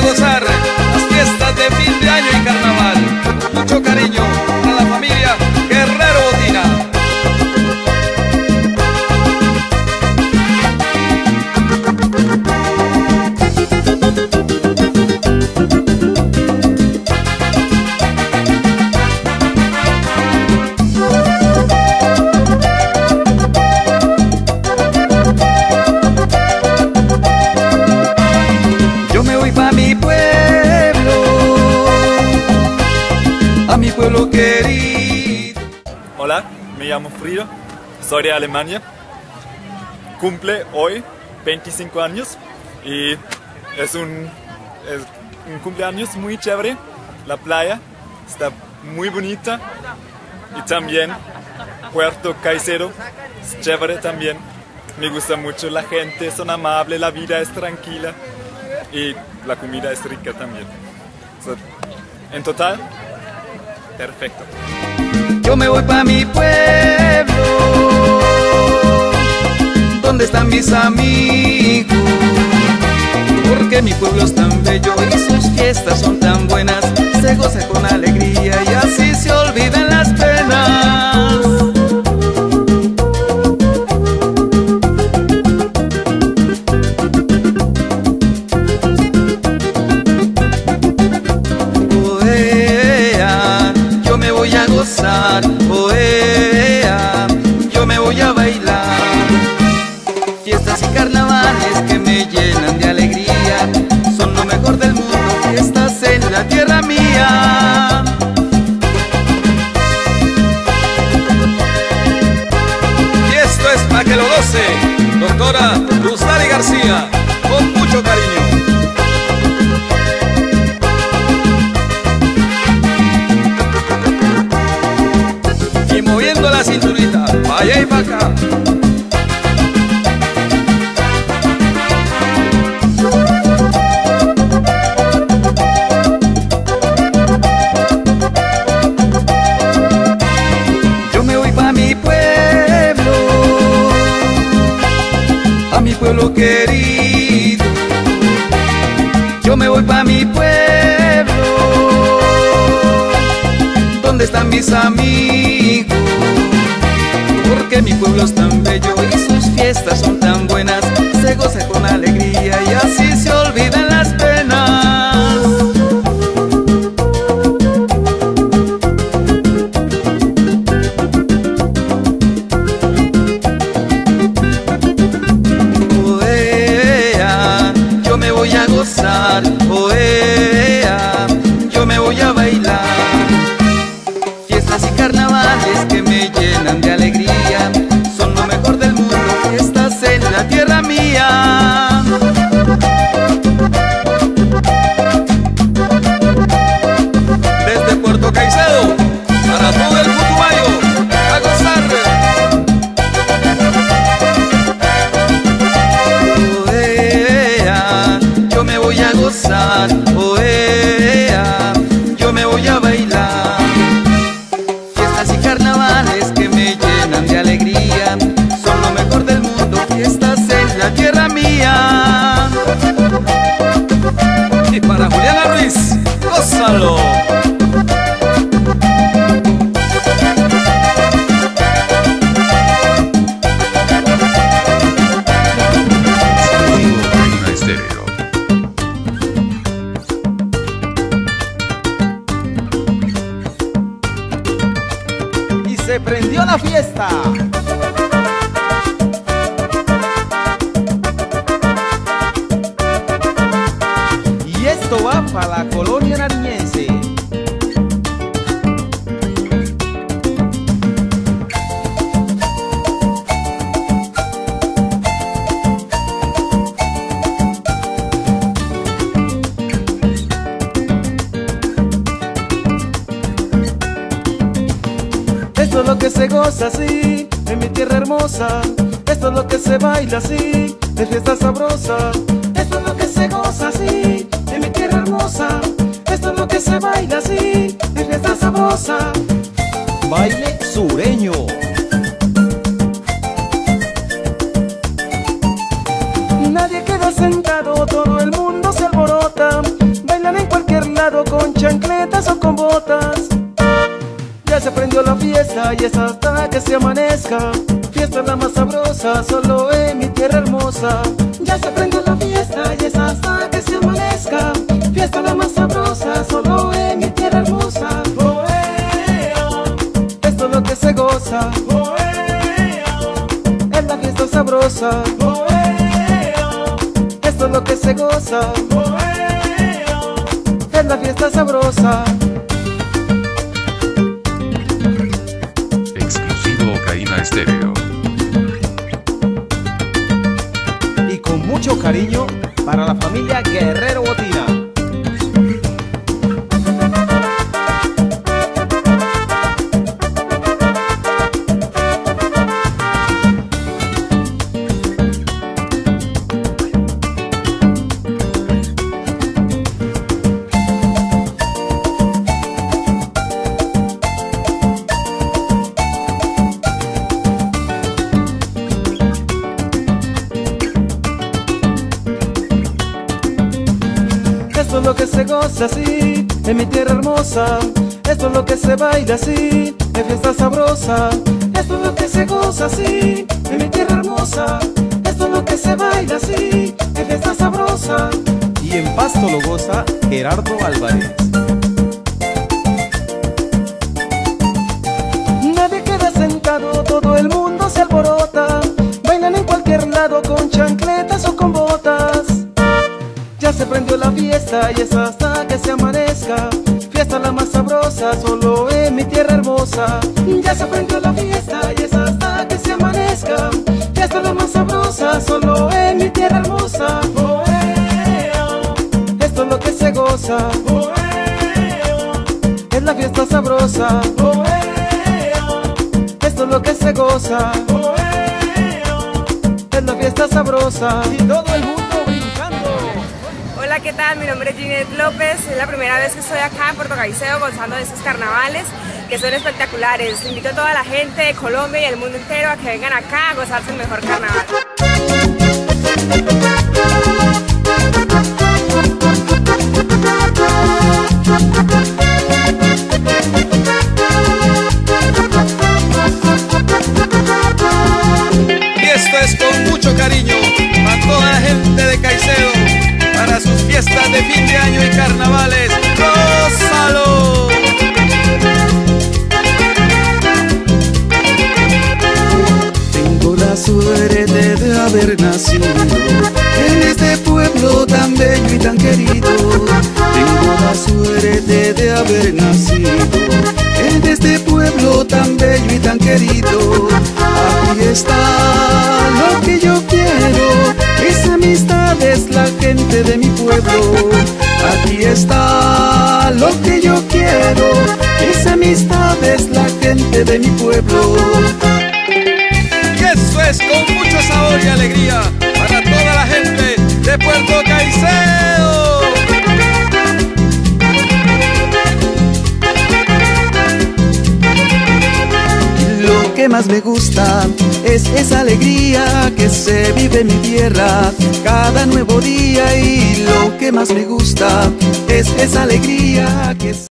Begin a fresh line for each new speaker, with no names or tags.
gozar las fiestas de fin de año y carnaval. Con mucho cariño para la familia Guerrero Botina. Mi pueblo querido.
Hola, me llamo Frido, soy de Alemania. Cumple hoy 25 años y es un cumpleaños muy chévere. La playa está muy bonita y también Puerto Caicedo es chévere también. Me gusta mucho la gente, son amables, la vida es tranquila y la comida es rica también. En total, perfecto.
Yo me voy pa' mi pueblo, ¿dónde están mis amigos? Porque mi pueblo es tan bello y sus fiestas son tan buenas. Se goza con alegría y así se olvidan las penas. Oea, yo me voy a bailar. Fiestas y carnavales que me llenan de alegría, son lo mejor del mundo, fiestas en la tierra mía. Y esto es para que lo goce, doctora Luzari García, con mucho cariño. Moviendo la cinturita, pa' allá y pa' acá. Yo me voy pa' mi pueblo, a mi pueblo querido. Yo me voy pa' mi pueblo, ¿dónde están mis amigos? Porque mi pueblo es tan bello y sus fiestas son tan buenas. Se goza con alegría y así se olvidan las penas. Oea, yo me voy a gozar. Oea, yo me voy a bailar. Fiestas y carnavales que me llenan de alegría, son lo mejor del mundo, fiestas en la tierra mía. Desde Puerto Caicedo, para todo el Putumayo, a gozar. Oea, yo me voy a gozar. Oea, yo me voy a bailar. Fiestas y carnavales que me llenan de alegría, son lo mejor del mundo, fiestas en la tierra mía. Y para Juliana Ruiz, gózalo. Y se prendió la fiesta. Y esto va para la colonia nariñense. Esto es lo que se goza así, en mi tierra hermosa. Esto es lo que se baila así, de fiesta sabrosa. Esto es lo que se goza así, en mi tierra hermosa. Esto es lo que se baila así, de fiesta sabrosa. Baile sureño. Nadie queda sentado, todo el mundo se alborota. chancletas o con botas. Ya se prendió la fiesta y es hasta que se amanezca. Fiesta la más sabrosa, solo en mi tierra hermosa. Ya se prendió la fiesta y es hasta que se amanezca. Fiesta la más sabrosa, solo en mi tierra hermosa. Oh, esto es lo que se goza. Oh, es la fiesta sabrosa. Oh, esto es lo que se goza. Oh, es la fiesta sabrosa.
Exclusivo Ocarina Estéreo.
Y con mucho cariño para la familia Guerrero Botina.
Esto es lo que se goza así, en mi tierra hermosa. Esto es lo que se baila así, en fiesta sabrosa. Esto es lo que se goza así, en mi tierra hermosa. Esto es lo que se baila así, en fiesta sabrosa.
Y en Pasto lo goza Gerardo Álvarez.
Nadie queda sentado, todo el mundo se alborota. Bailan en cualquier lado con chancletas o con botas. Ya se prendió la fiesta y es hasta que se amanezca. Fiesta la más sabrosa, solo en mi tierra hermosa. Ya se prendió la fiesta y es hasta que se amanezca. Fiesta la más sabrosa, solo en mi tierra hermosa. Oh, esto es lo que se goza. Oh, es la fiesta sabrosa. Oh, esto es lo que se goza. Oh, es la fiesta sabrosa.
Y todo el mundo brincando.
Hola, ¿qué tal? Mi nombre es Ginette López. Es la primera vez que estoy acá en Puerto Caicedo gozando de estos carnavales que son espectaculares. Invito a toda la gente de Colombia y el mundo entero a que vengan acá a gozarse el mejor carnaval.
Y esto es con mucho cariño para toda la gente de Caicedo, para sus fiestas de fin de año y carnavales. ¡Gózalo!
Tengo la suerte de haber nacido en este pueblo tan bello y tan querido. Tengo la suerte de haber nacido en este pueblo tan bello y tan querido. Aquí está lo que yo quiero, esa amistad es la gente de mi pueblo. Aquí está lo que yo quiero, esa amistad es la gente de mi pueblo.
Y eso es con mucho sabor y alegría para toda la gente de Puerto Caicedo.
Lo que más me gusta es esa alegría que se vive en mi tierra cada nuevo día. Y lo que más me gusta es esa alegría que